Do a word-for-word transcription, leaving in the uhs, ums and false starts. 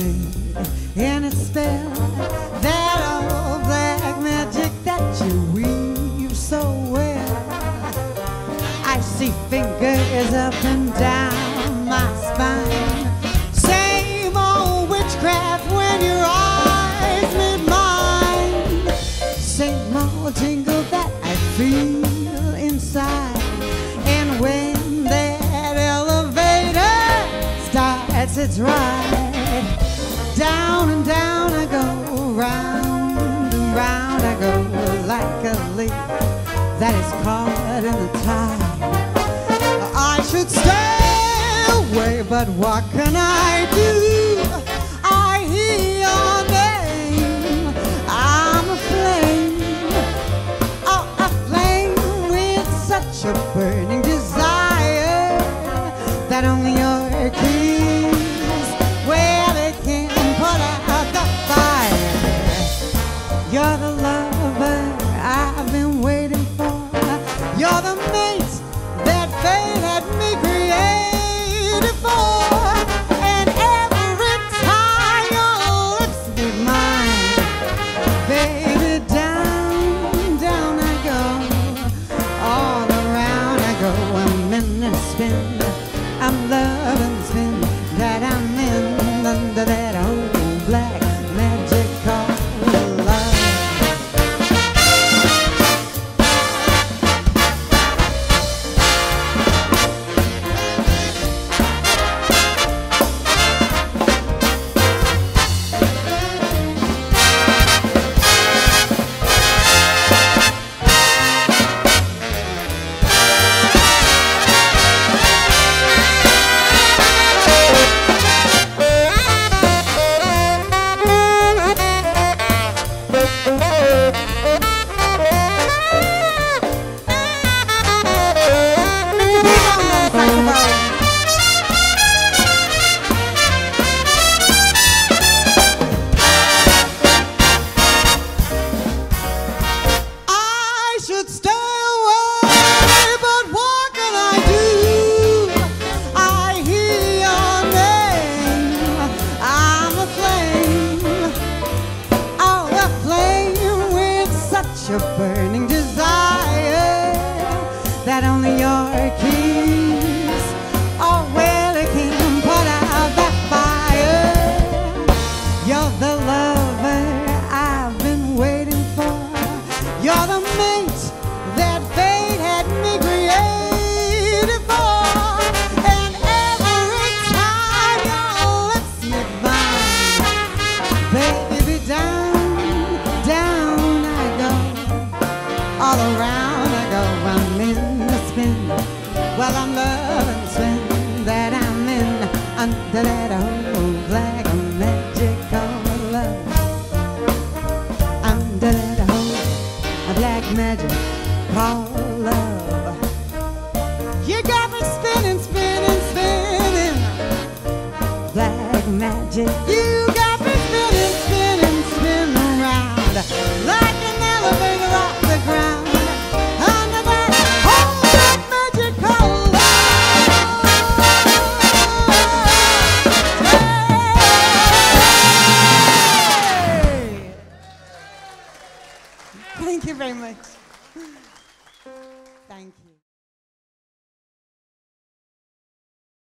made in a spell. That old black magic that you weave so well. I see fingers up and down my spine. Same old witchcraft when your eyes meet mine. Same old tingle that I feel inside. And when that elevator starts its ride, down and down I go, round and round I go, like a leaf that is caught in the tide. I should stay away, but what can I do? I hear your name. I'm a flame, oh, a flame with such a burning desire that only your keys, well, they can put out the fire. You're the lover I've been waiting for. You're the mate that fate had me created for. And every time your lips meet mine, baby, down, down I go, all around I go. I'm in and spin, I'm loving spin that I'm in under that old black magic called love. Stay away, but what can I do? I hear your name. I'm a flame, oh, a flame with such a burning desire that only your keys, oh, well, it can put out that fire. You're the lover I've been waiting for. You're the mate that fate had me created for. And every time your lips meet mine, baby, down, down I go, all around I go. I'm in the spin, well, I'm loving spin that I'm in under that old black magic called love. Under that old black magic called love. You got me spinning, spinning, spinning. Black magic. You got me spinning, spinning, spinning round like an elevator off the ground. Under that whole black magic called love. Hey! Thank you very much. Thank you.